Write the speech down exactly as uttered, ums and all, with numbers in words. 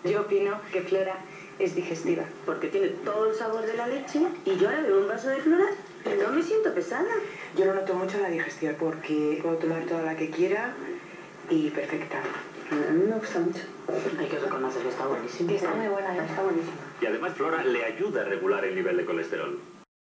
Yo opino que Flora es digestiva. Porque tiene todo el sabor de la leche y yo ahora bebo un vaso de Flora y no me siento pesada. Yo lo noto mucho en la digestión porque puedo tomar toda la que quiera y perfecta. A mí me gusta mucho. Hay que reconocer que está buenísimo. Que está muy buena, ¿eh? Está buenísima. Y además Flora le ayuda a regular el nivel de colesterol.